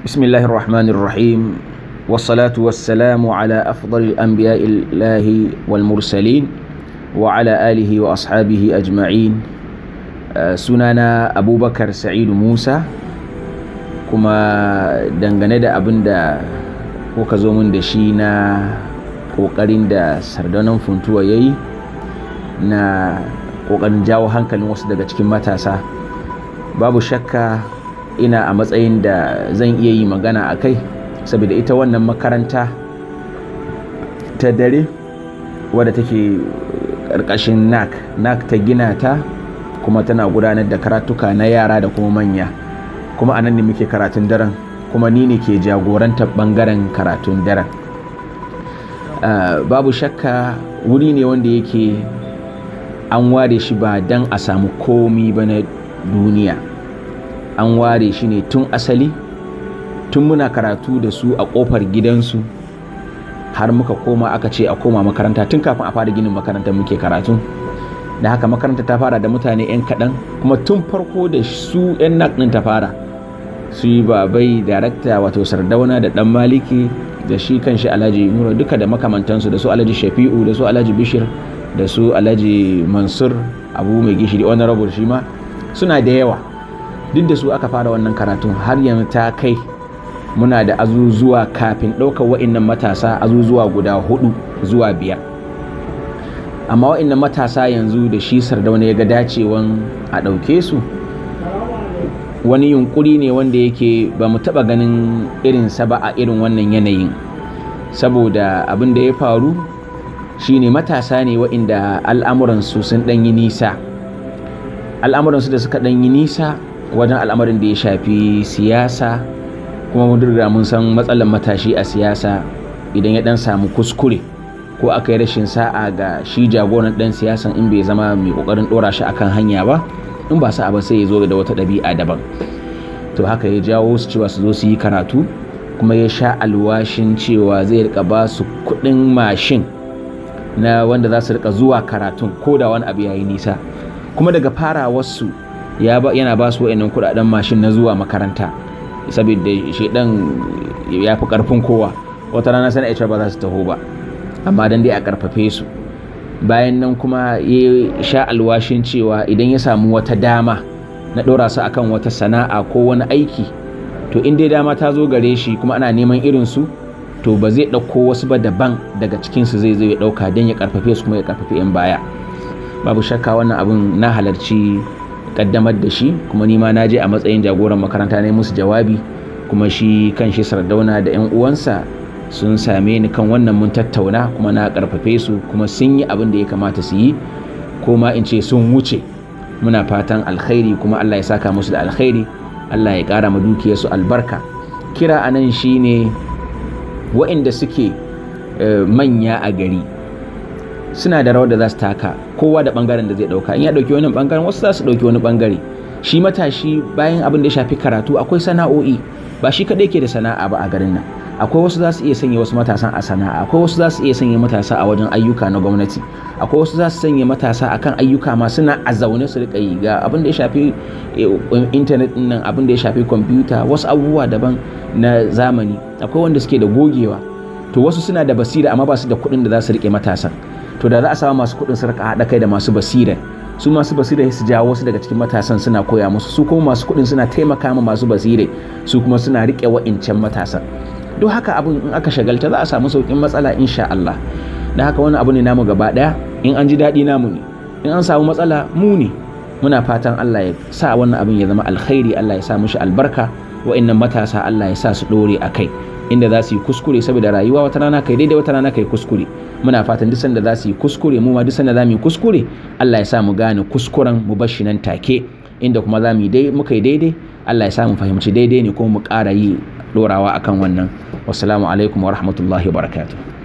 بسم الله الرحمن الرحيم والصلاة والسلام على أفضل الأنبياء الله والمرسلين وعلى آله وأصحابه أجمعين. sunana Abubakar Sa'idu Musa, kuma dangane da abin da kuka zo min da shi na ƙoƙarin da Sardaunan Funtuwa ya yi na ƙoƙarin jawo hankalin wasu daga cikin matasa, babu shakka ina a matsayin da zan iya yi magana a kai, saboda ita wannan makaranta ta dare wadda take ƙarƙashin NAC ta gina ta, kuma tana gudanar da karatuka na yara da kuma manya, kuma anan ne muke karatun daren, kuma ni ne ke jagorantar ɓangaren karatun daren. Babu shakka wuri ne wanda yake an ware shi ba don a samu komi ba na duniya. An ware shi ne tun asali, tun muna karatu da su a ƙofar gidansu har muka koma aka ce a koma makaranta. Tun kafin a fara ginin makarantar muke karatu, da haka makaranta ta fara da mutane 'yan kaɗan, kuma tun farko da su 'yan NAC ɗin ta fara. Su yi babai darakta wato Sardauna da ɗan Maliki da shi kan shi Alhaji Nura, duka da makamantansu, da su Alhaji Shafi'u, da su Alhaji Bishir, da su Alhaji Mansur Abu Mai Gishiri honorable, shi ma suna da yawa. Duk da su aka fara wannan karatun, har yanzu ta kai muna da azuzuwa kafin ɗaukar wa'innan matasa azuzuwa guda 4 zuwa 5. Amma wa'innan matasa yanzu da shi Sardauna ya ga dacewan a ɗauke su, wani yunkuri ne wanda yake ba mu taɓa ganin irinsa ba a irin wannan yanayin. Saboda abin da ya faru shine matasa ne wa'inda al'amuransu sun ɗanyi nisa. Al'amuransu da suka ɗanyi nisa wajen al'amarin da ya shafi siyasa, kuma mun riga mun san matsalar matashi a siyasa. Idan ya dan samu kuskure ko aka yi rashin sa'a ga shi jagoran dan siyasan, in bai zama mai kokarin dora shi akan hanya ba, in ba sa'a ba sai ya zo da wata ɗabi'a daban. To haka ya jawo su cewa su zo su yi karatu, kuma ya sha alwashin cewa zai rika ba su kuɗin mashin na wanda za su rika zuwa karatun ko da wani abu yayi nisa. Kuma daga farawarsu yana ba su wa'annan kudaden mashin na zuwa makaranta, saboda shedan ya fi karfin kowa. Wata rana sai ba za su taho ba, amma dan dai a karfafe su. Bayan nan kuma ya sha alwashin cewa idan ya samu wata dama na dora su akan wata sana'a ko wani aiki, to in dai dama ta zo gare shi kuma ana neman irin su, to ba zai dauko wasu ba daban daga cikin su, zai ya dauka dan ya karfafe su kuma ya karfafe yan baya. Babu shakka wannan abun na halarci kaddamar da shi, kuma nima na je a matsayin jagoran makaranta ne musu jawabi, kuma shi kan shi Sardauna da 'yan uwansa sun same ni kan wannan mun tattauna, kuma na karfafe su, kuma sun yi abin da ya kamata su yi, ko ma in ce sun wuce. Muna fatan alkhairi, kuma Allah ya saka musu da alkhairi, Allah ya kara ma dukiyarsu albarka. Kira anan shine waɗanda suke manya a gari suna da rawar da za su taka, kowa da bangaren da zai dauka. In ya dauki wani bangaren, wasu za su dauki wani bangare. Shi matashi bayan abin da ya shafi karatu, akwai sana'o'i, ba shi kadai ke da sana'a ba a garin nan. Akwai wasu za su iya sanya wasu matasan a sana'a, akwai wasu za su iya sanya matasa a wajen ayyuka na gwamnati, akwai wasu za su sanya matasa akan ayyuka ma suna a zaune su rika yi, ga abin da ya shafi internet din nan, abin da ya shafi kwamfuta, wasu abubuwa daban na zamani. Akwai wanda suke da gogewa, to wasu suna da basira amma ba su da kuɗin da za su rike matasan. To da za a samu masu kuɗin su rika haɗa kai da masu basira, su masu basira su jawo wasu daga cikin matasan suna koya musu, su kuma masu kuɗin suna taimaka ma masu basira, su kuma suna rike wa'incan matasan. Don haka abin in aka shagalta za a samu sauƙin matsala insha Allah. Da haka wani abu ne namu gaba ɗaya, in an ji daɗi namu ne, in an samu matsala mu ne. Muna fatan Allah ya sa wannan abin ya zama alkhairi, Allah ya sa mushi albarka, wa'innan matasa Allah ya sa su ɗore a kai, inda za su yi kuskure, saboda rayuwa wata rana kai daidai, wata rana kai kuskure. Muna fatan duk sanda za su yi kuskure, mu ma duk sanda za mu yi kuskure, Allah ya sa mu gane kuskuren mu bar shi nan take, inda kuma za mu yi muka yi daidai, Allah ya sa mu fahimci daidai ne kuma mu ƙara yi dorawa akan wannan. Wassalamu alaikum wa rahmatullahi wa barakatuh.